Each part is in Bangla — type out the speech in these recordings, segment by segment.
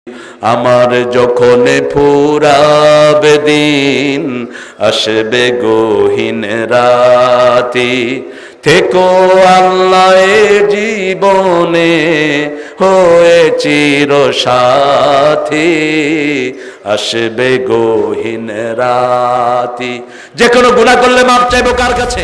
আমার যখন ফুরাবে দিন আসবে গহীন রাতি থেকো আল্লাহ জীবনে হয়ে চির সাথী আসবে গহীন রাতি। যে কোনো গুনাহ করলে মাপ চাইবো কার কাছে?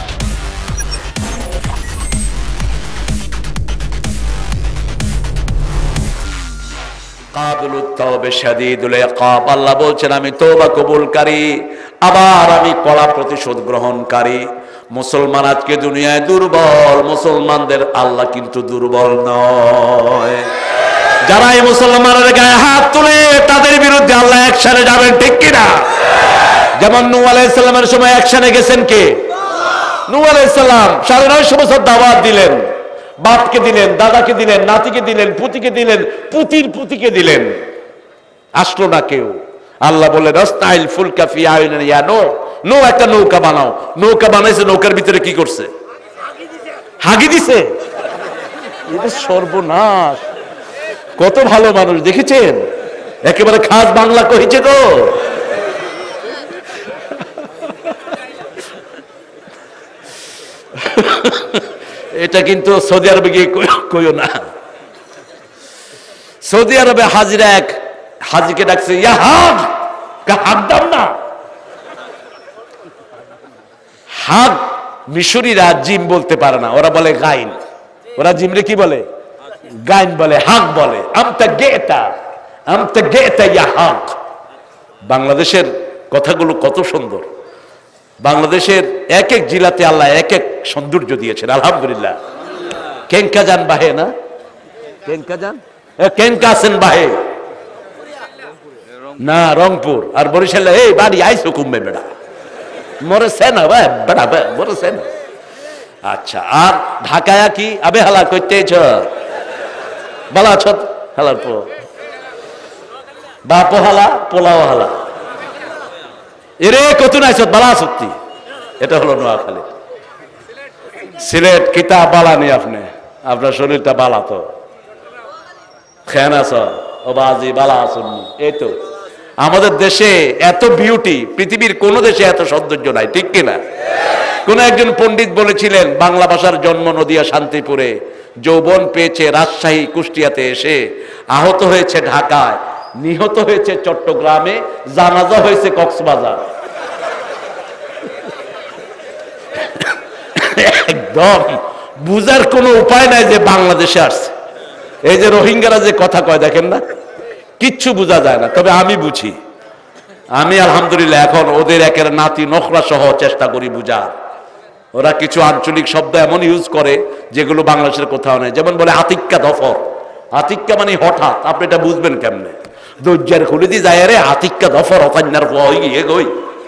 আল্লাহ বলছেন আমি তওবা কবুলকারী, আবার আমি কড়া প্রতিশোধ গ্রহণকারী। মুসলমান আজকে দুনিয়ায় দুর্বল, মুসলমানদের আল্লাহ কিন্তু দুর্বল নয়। যারা এই মুসলমানের গায়ে হাত তুলে তাদের বিরুদ্ধে আল্লাহ অ্যাকশনে যাবেন, ঠিক কিনা? যেমন নূহ আলাইহিস সালামের সময় অ্যাকশনে গেছেন কে? নূহ আলাইহিস সালাম 950 বছর দাওয়াত দিলেন, বাপকে দিলেন, দাদাকে দিলেন, নাতিকে দিলেন, পুতিকে দিলেন, পুতির পুতিকে দিলেন, আসলো না কেউ। আল্লাহ বললেন আস্তাইল ফুলকা ফি আয়ুনিনা ইয়া নূহ, নূহ একটা নৌকা বানাও। নৌকা বানাইছে, নৌকার ভিতরে কি করছে? হাগি দিছে। এটা সর্বনাশ। কত ভালো মানুষ দেখেছেন, একেবারে খাস বাংলা কইছে তো। এটা কিন্তু সৌদি আরবে গিয়ে কইও না। সৌদি আরবে হাজিরা এক হাজিকে ডাকছে, ইয়া হাগ, হাগ দাও না। হাগ মিশরীরা জিম বলতে পারে না, ওরা বলে গাইন। ওরা জিমরে কি বলে? গাইন বলে, হাগ বলে। আমতা গেতা ইয়া হাগ। বাংলাদেশের কথাগুলো কত সুন্দর। বাংলাদেশের এক এক জেলাতে আল্লাহ এক এক সৌন্দর্য দিয়েছেন, আলহামদুলিল্লাহ। কেনকা যান বাহে না? কেনকা যান, কেনকা আছেন বাহে না? রংপুর আর বরিশালে এই বাড়ি আইসো কুম্বে বেড়া মরেছে না বেড়া মরেছে না। আচ্ছা, আর ঢাকায় কি আবে হালা করতেছ? বালা ছ হালার পো বাপ হালা পোলাও হালা এরে কত নাইছ বালা সত্যি। এটা হলো নোয়াখালী। সিলেট কিতা বালা নেই আপনি, আপনার শরীরটা বালা তো খেয়ান আস ও বাজি বালা আসুন। এই তো আমাদের দেশে এত বিউটি, পৃথিবীর কোন দেশে এত সৌন্দর্য নাই, ঠিক কিনা? কোন একজন পণ্ডিত বলেছিলেন বাংলা ভাষার জন্ম নদিয়া শান্তিপুরে, যৌবন পেয়েছে রাজশাহী কুষ্টিয়াতে এসে, আহত হয়েছে ঢাকায়, নিহত হয়েছে চট্টগ্রামে, জানাজা হয়েছে কক্সবাজার। একদম বুঝার কোনো উপায় নাই যে বাংলাদেশে আসছে। এই যে রোহিঙ্গারা যে কথা কয় দেখেন না, কিচ্ছু বোঝা যায় না, তবে আমি বুঝি। আমি আলহামদুলিল্লাহ এখন ওদের একের নাতি নখরা সহ চেষ্টা করি বুঝার। ওরা কিছু আঞ্চলিক শব্দ এমন ইউজ করে যেগুলো বাংলাদেশের কোথাও নেই। যেমন বলে আতিক্কা দফর। আতিক্কা মানে হঠাৎ, আপনি এটা বুঝবেন কেমনে? দরজার খুলে দিয়ে যায় রে আতিক্কা দফর অতান্যার গই।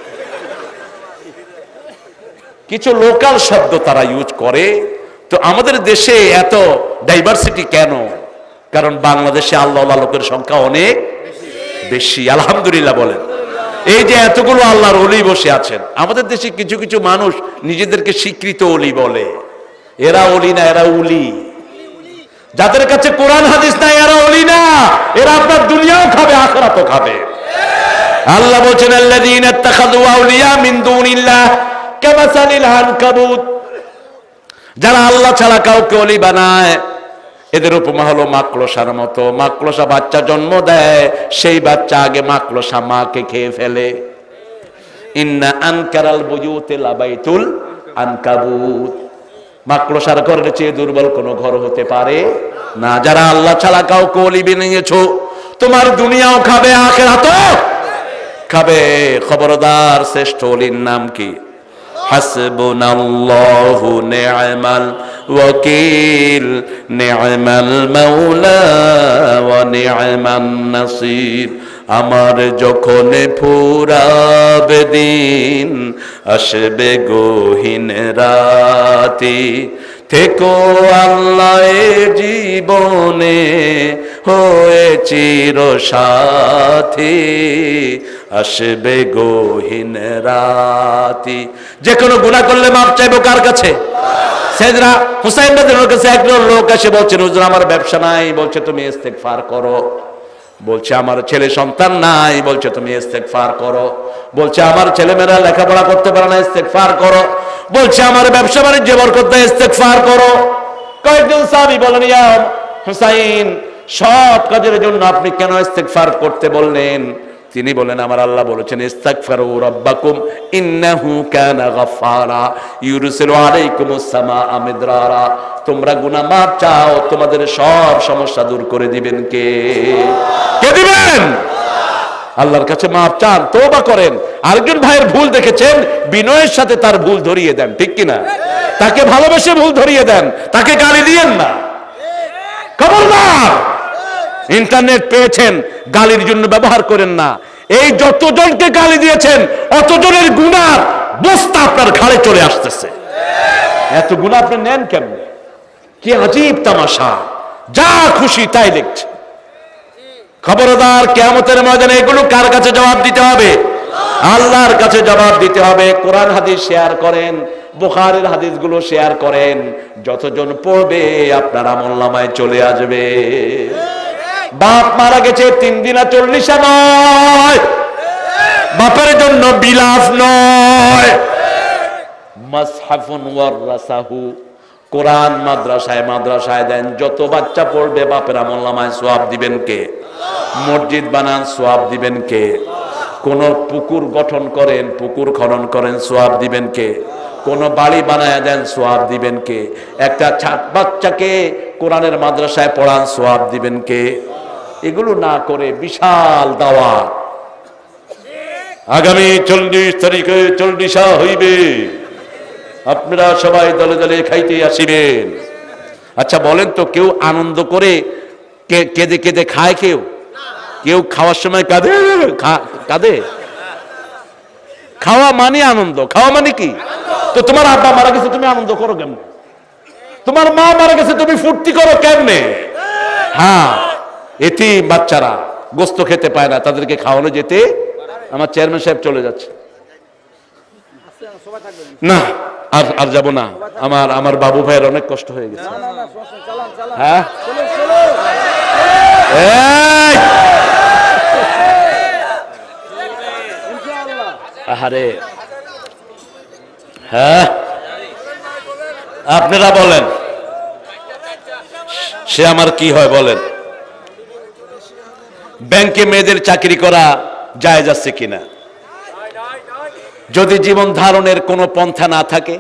কিছু লোকাল শব্দ তারা ইউজ করে। তো আমাদের দেশে এত ডাইভার্সিটি কেন? কারণ বাংলাদেশে আল্লাহ লোকের সংখ্যা অনেক বেশি, আলহামদুলিল্লাহ বলেন। এই যে এতগুলো আল্লাহর ওলি বসে আছেন, আমাদের দেশে কিছু কিছু মানুষ নিজেদেরকে স্বীকৃত ওলি বলে। এরা ওলি না, এরা উলি। যাদের কাছে কোরআন হাদিস নাই এরা ওলি না, এরা আপনার দুনিয়াও খাবে আখিরাতও খাবে। আল্লাহ বলেন আল্লাযীনা ইত্তাখাযু আউলিয়া মিন দুনিল্লাহ কামাসালিল আনকাবুত। যারা আল্লাহ ছাড়া কাউকে ওলি বানায়, এদের উপমা হলো মাকড়সার মতো। মাকড়সা বাচ্চা জন্ম দেয়, সেই বাচ্চা আগে মাকড়সা মাকে খেয়ে ফেলে। ইন্না আনকারাল বুয়ুতি লাবাইতুল আনকাবুত। মাকড়সার ঘরের চেয়ে দুর্বল কোনো ঘর হতে পারে না। যারা আল্লাহ ছাড়া কাউকে ওলি বানিয়েছো, তোমার দুনিয়াও খাবে আখিরাতও খাবে। খবরদার, শ্রেষ্ঠ ওলির নাম কি? হাসবুনাল্লাহু নি'মাল ওয়াকিল নি'মাল মাওলা ওয়া নি'মান নাসির। আমার যখন ফুরাবে দিন আসবে গহীন রাতি থেকো আল্লাহ জীবনে হয়ে চির সাথী আসবে গহীন রাতি। যে কোনো গুনাহ করলে মাপ চাইবো কার কাছে? সাইয়েদনা হুসাইন রাদিয়াল্লাহু আনহুর কাছে একজন লোক এসে বলছেন, হুজুর আমার ব্যবসা নাই। বলছে তুমি ইস্তেগফার করো। বলছে আমার ছেলে সন্তান নাই, বলছে তুমি ইস্তেগফার করো। বলছে আমার ছেলেমেয়েরা লেখাপড়া করতে পারে না, ইস্তেগফার করো। বলছে আমার ব্যবসা বাণিজ্য বরকত দেয়, ইস্তেগফার করো। কয়েকজন সাহাবী বলেন, ইয়া হুসাইন, সৎ কাজের জন্য আপনি কেন ইস্তেগফার করতে বললেন? তিনি বলেন, আমার আল্লাহ বলেছেন ইস্তাগফিরু রাব্বাকুম ইন্নাহু কানা গাফফারা ইউরসিলু আলাইকুমুস সামাআ মিদরারা। তোমরা গুনাহ মাফ চাও, তোমাদের সব সমস্যা দূর করে দিবেন কে? কে দিবেন? আল্লাহর কাছে মাফ চান, তওবা করেন। আরেকজন ভাইয়ের ভুল দেখেছেন, বিনয়ের সাথে তার ভুল ধরিয়ে দেন, ঠিক কিনা? তাকে ভালোবেসে ভুল ধরিয়ে দেন, তাকে গালি দিয়েন না। খবরদার, ইন্টারনেট পেয়েছেন, গালির জন্য ব্যবহার করেন না। এই যতজনকে গালি দিয়েছেন অতজনের গুনাহ বস্তা আপনার ঘাড়ে চলে আসতেছে। এত গুনাহ আপনি নেন কেমনে? কি আজীব তামাশা, যা খুশি তাই লিখছে। খবরদার, কিয়ামতের ময়দানে এগুলো কার কাছে জবাব দিতে হবে? আল্লাহর কাছে জবাব দিতে হবে। কোরআন হাদিস শেয়ার করেন, বুখারীর হাদিসগুলো শেয়ার করেন, যতজন পড়বে আপনার আমলনামায় চলে আসবে। বাপ মারা গেছে 3 দিন 40 নয়, বাপের জন্য বিলাস নয়। মাসহাফুন ওয়ারাসাহু, কোরআন মাদ্রাসায় দেন, যত বাচ্চা পড়বে বাপের আমলনামায় সওয়াব দিবেন কে? মসজিদ বানান, সওয়াব দিবেন কে? কোন পুকুর গঠন করেন, পুকুর খনন করেন, সওয়াব দিবেন কে? কোন বাড়ি বানায় দেন, সওয়াব দিবেন কে? একটা বাচ্চাকে কোরআনের মাদ্রাসায় পড়ান, সওয়াব দিবেন কে? এগুলো না করে বিশাল দাওয়াত, আগামী 40 তারিখে 40 হইবে, আপনারা সবাই দলে দলে খাইতে আসিবেন। আচ্ছা বলেন তো, কেউ আনন্দ করে কেঁদে কেঁদে খায়? কেউ খাওয়ার সময় কাঁদে? খাওয়া মানে আনন্দ, খাওয়া মানে কি? তো তোমার আব্বা মারা গেছে, তুমি আনন্দ করো কেমনে? তোমার মা মারা গেছে, তুমি ফুর্তি করো কেমনে? হ্যাঁ, এতিম বাচ্চারা গোস্ত খেতে পায় না, তাদেরকে খাওয়ানো যেতে। আমার চেয়ারম্যান সাহেব চলে যাচ্ছে, না আর যাব না। আমার বাবু ভাইয়ের অনেক কষ্ট হয়ে গেছে। হ্যাঁ, আহারে, হ্যাঁ, আপনারা বলেন, সে আমার কি হয় বলেন? ব্যাংকে মেয়েদের চাকরি করা জায়েজ আছে কিনা? যদি জীবন ধারণের কোনো পন্থা না থাকে,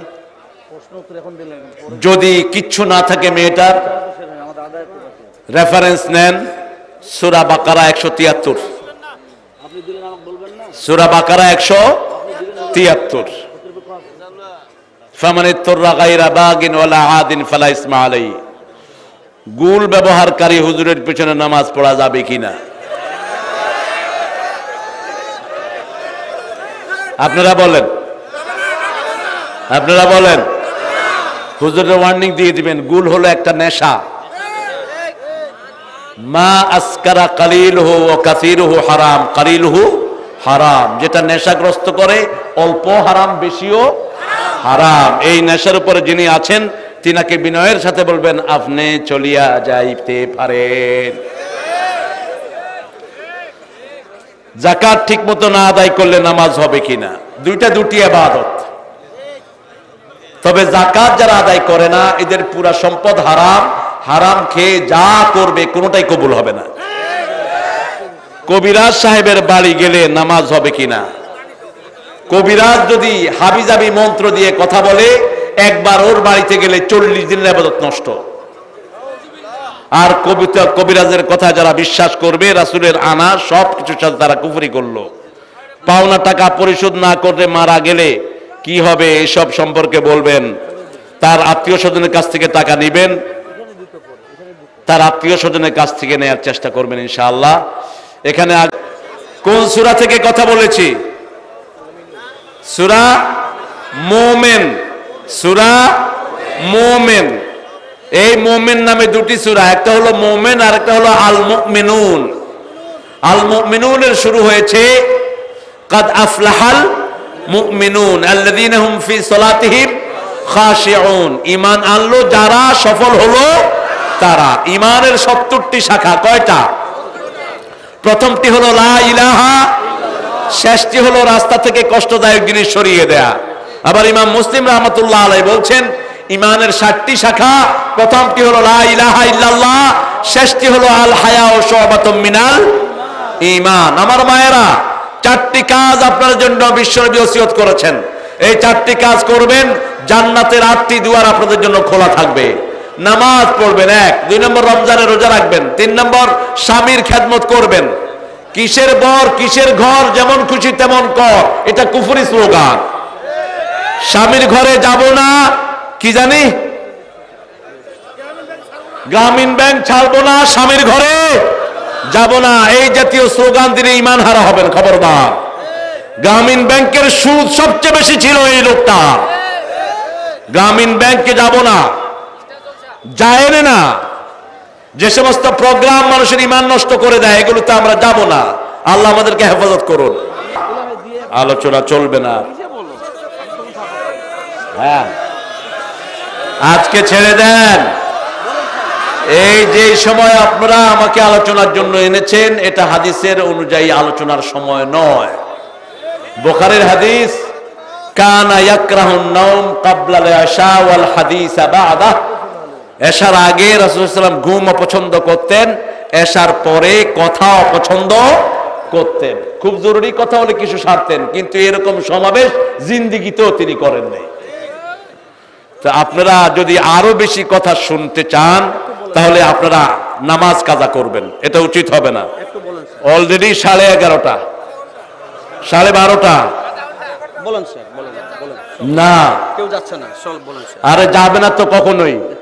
যদি কিচ্ছু না থাকে, মেয়েটার রেফারেন্স নেন সূরা বাকারা 173, সূরা বাকারা 173, ফামানিত্তারা গায়রা বাগিন ওয়ালা আদিন ফালা ইসমা আলাইহি। গুল ব্যবহারকারী হুজুরের পিছনে নামাজ পড়া যাবে কিনা? আপনারা বলেন, আপনারা বলেন। হুজুরের ওয়ার্নিং দিয়ে দিবেন, গুল হলো একটা নেশা। মা আসকারা কালিলহু ওয়া কাসীরুহু হারাম, কালিলহু হারাম। যেটা নেশাগ্রস্ত করে, অল্প হারাম, বেশিও হারাম। এই নেশার উপরে যিনি আছেন, তিনাকে বিনয়ের সাথে বলবেন, আপনি চলিয়া যাইতে পারেন। যাকাত ঠিক মতো না আদায় করলে নামাজ হবে কিনা? দুটি ইবাদত। তবে যাকাত যারা আদায় করে না, এদের পুরা সম্পদ হারাম, হারাম খেয়ে যা করবে কোনোটাই কবুল হবে না। কবিরাজ সাহেবের বাড়ি গেলে নামাজ হবে কিনা? কবিরাজ যদি হাবিজাবি মন্ত্র দিয়ে কথা বলে, একবার ওর বাড়িতে গেলে 40 দিনের ইবাদত নষ্ট। আর কবিরাজের কথা যারা বিশ্বাস করবে, রাসূলের আনা সবকিছুর সাথে তারা কুফরি করলো। পাওনা টাকা পরিশোধ না করলে মারা গেলে কি হবে, এসব সম্পর্কে বলবেন। তার আত্মীয় স্বজনের কাছ থেকে টাকা নেবেন, তার আত্মীয় স্বজনের কাছ থেকে নেয়ার চেষ্টা করবেন ইনশাআল্লাহ। এখানে কোন সূরা থেকে কথা বলেছি? সূরা মুমিন, সূরা মুমিন। এই মুমিন নামে দুটি সূরা, একটা হলো মুমিন আর একটা হলো আল মুমিনুন। আল মুমিনুনের শুরু হয়েছে কাদ আফলাহাল মুমিনুন আল্লাযীনা হুম ফি সালাতিহিম খাশিউন। ঈমান আনলো যারা, সফল হলো তারা। ঈমানের 70টি শাখা, কয়টা? প্রথমটি হলো লা ইলাহা, শেষটি হলো রাস্তা থেকে কষ্টদায়ক জিনিস সরিয়ে দেয়া। আবার ইমাম মুসলিম রাহমাতুল্লাহ আলাইহি বলছেন ইমানের 7টি শাখা, প্রথমটি হলো লা ইলাহা ইল্লাল্লাহ, শেষটি হলো আল হায়া ও শুবাতুম মিনাল ঈমান। আমার মায়েরা, 4টি কাজ আপনার জন্য বিশ্বনবী ওসিয়ত করেছেন। এই 4টি কাজ করবেন, জান্নাতের 8টি দুয়ার আপনাদের জন্য খোলা থাকবে। নামাজ পড়বেন 1, 2 নম্বর রমজানের রোজা রাখবেন, 3 নম্বর স্বামীর খেদমত করবেন। কিসের বর কিসের ঘর, যেমন খুশি তেমন কর, এটা কুফরি স্লোগান। স্বামীর ঘরে যাব না, কি জানি, গ্রামীণ ব্যাংক ছাড়বো না, স্বামীর ঘরে যাব না, এই জাতীয় স্লোগান দিলে ঈমান হারা হবেন, খবরদার। গ্রামীণ ব্যাংকের সুদ সবচেয়ে বেশি ছিল এই লোকটা। গ্রামীণ ব্যাংকে যাব না, যায় না। যে সমস্ত প্রোগ্রাম মানুষের ঈমান নষ্ট করে দেয়, এগুলোতে আমরা যাব না। আল্লাহ আমাদেরকে হেফাজত করুন। আলোচনা চলবে না, হ্যাঁ, আজকে ছেড়ে দেন। এই যে সময় আপনারা আমাকে আলোচনার জন্য এনেছেন, এটা হাদিসের অনুযায়ী আলোচনার সময় নয়। বুখারীর হাদিস, কানা ইয়াকরাহুন নাওম ক্বাবলা আল-ইশা ওয়াল হাদিস বা'দা। এশার আগে রাসূলুল্লাহ সাল্লাল্লাহু আলাইহি ওয়াসাল্লাম ঘুম অপছন্দ করতেন, এশার পরে কথা অপছন্দ করতেন। খুব জরুরি কথা হলে কিছু সারতেন, কিন্তু এরকম সমাবেশ জিন্দেগিতেও তিনি করেন নাই। তো আপনারা যদি আরো বেশি কথা শুনতে চান, তাহলে আপনারা নামাজ কাজা করবেন, এটা উচিত হবে না। অলরেডি 11:30, 12:30 বলেন স্যার, বলেন না, কেউ যাচ্ছে না, বলেন স্যার। আরে যাবে না তো কখনোই।